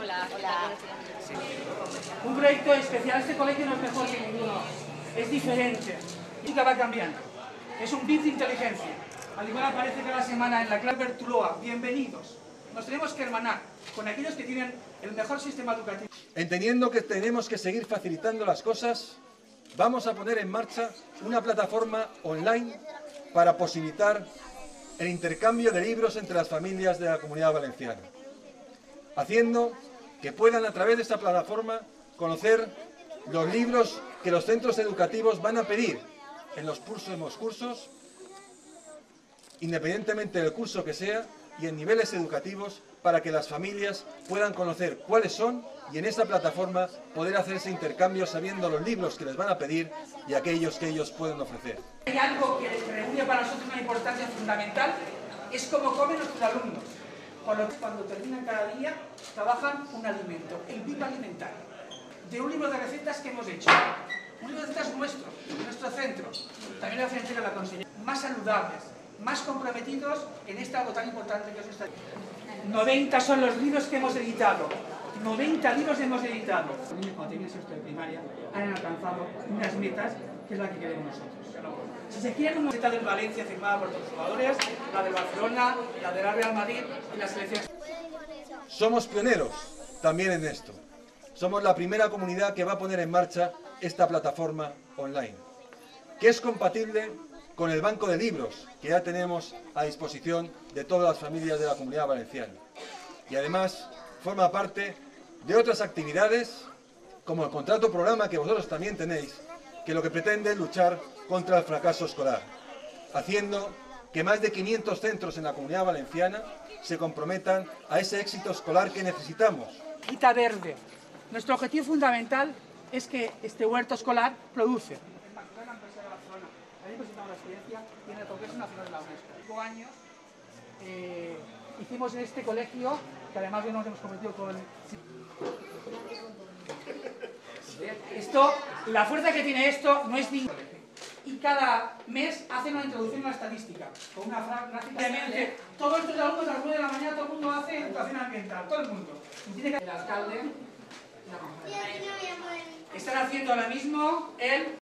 Hola. Sí. Un proyecto especial. Este colegio no es mejor que ninguno, es diferente. Y que va cambiando. Es un bit de inteligencia. Al igual aparece cada semana en la clase Bertuloa. Bienvenidos. Nos tenemos que hermanar con aquellos que tienen el mejor sistema educativo. Entendiendo que tenemos que seguir facilitando las cosas, vamos a poner en marcha una plataforma online para posibilitar el intercambio de libros entre las familias de la Comunidad Valenciana, haciendo que puedan a través de esta plataforma conocer los libros que los centros educativos van a pedir en los próximos cursos, independientemente del curso que sea, y en niveles educativos, para que las familias puedan conocer cuáles son y en esa plataforma poder hacer ese intercambio sabiendo los libros que les van a pedir y aquellos que ellos pueden ofrecer. Hay algo que reúne para nosotros una importancia fundamental, es cómo comen nuestros alumnos. Por lo que cuando terminan cada día, trabajan un alimento, el BIP alimentario, de un libro de recetas que hemos hecho. Un libro de recetas nuestro, de nuestro centro. También la centro la consejería. Más saludables, más comprometidos en algo tan importante que es esta. 90 son los libros que hemos editado. 90 libros hemos editado. Cuando tienen sexto de primaria han alcanzado unas metas que es la que queremos nosotros. Si se quiere una meta del Valencia firmada por todos los jugadores, la del Barcelona, la del Real Madrid y la selección. Somos pioneros también en esto. Somos la primera comunidad que va a poner en marcha esta plataforma online, que es compatible con el banco de libros que ya tenemos a disposición de todas las familias de la Comunidad Valenciana. Y además forma parte de otras actividades como el contrato programa que vosotros también tenéis, que lo que pretende es luchar contra el fracaso escolar, haciendo que más de 500 centros en la Comunidad Valenciana se comprometan a ese éxito escolar que necesitamos. Quita verde. Nuestro objetivo fundamental es que este huerto escolar produce. Tiene el Congreso Nacional de la UNESCO. 5 años hicimos en este colegio, que además hoy nos hemos convertido con... Esto, la fuerza que tiene esto no es ninguna. Y cada mes hacen una introducción a la estadística, con una gráfica. Obviamente, todos estos alumnos a las 9 de la mañana, todo el mundo hace educación ambiental, todo el mundo. Y tiene que... El alcalde... Están haciendo ahora mismo el